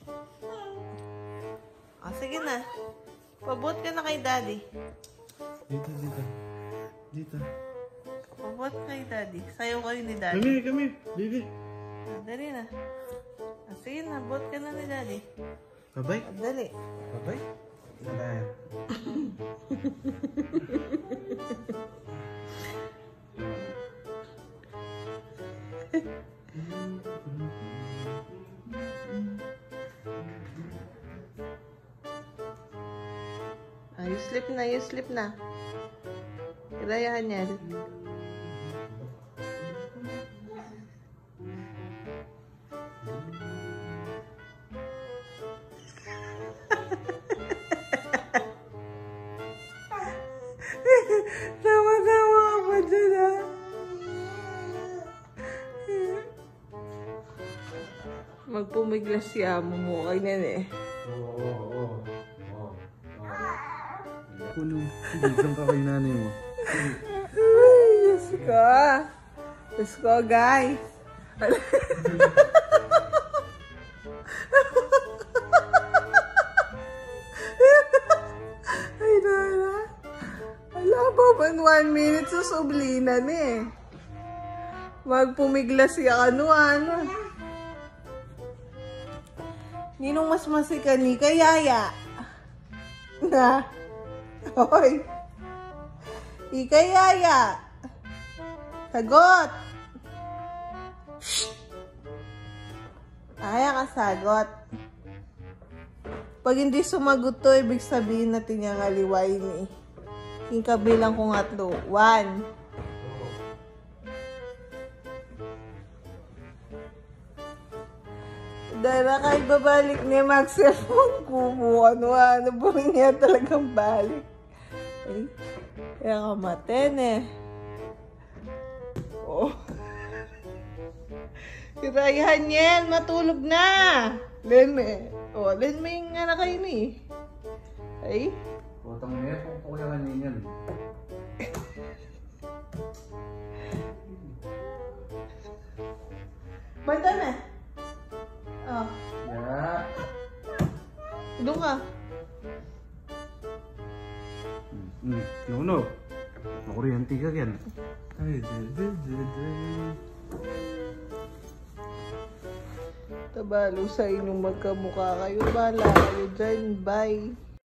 Ah, sige na. Pabuot ka na kay daddy. Dito. Pabuot kay daddy. Sayo kayo ni daddy. Kami. Baby. Ah, dali na. Ah, sige na, buot ka na ni daddy. Babay. Ah, dali. Babay. Babay. Ah, you sleep na. Irayahan yan. Tawa-tawa ka pa dyan, ha? Magpumiglas si amo mo kay nene. Oo. Kuno, bigyan ka kay nanay mo. Ay, Diyos ko, guys. Ay, Dara. Wala pa ba 1 minute susublinan eh. Magpumiglas siya ano. Ninong mas masika ni kayaya. Na. Hoy. Ikayaya. Sagot. Shh. Aya ka sagot. Pag hindi sumagot to, ibig sabihin natin yung aliway ni. Yung kabilang kong 3. 1. Dara kay babalik niya mag-cellphone ko mo. Ano ba niya talagang balik? Ay, kaya kamaten eh. Oh. Kirayahan yan, matulog na. Leme. Oh, Leme yung anak kayo ni. Ay. Potang niya, kung kuya kanin yan. Banta na. Oh. Yeah. Doon ka. No. Makuryente ka yan. Ay, Tabalo sa inyong magkamukha kayo. Bala kayo dyan. Bye.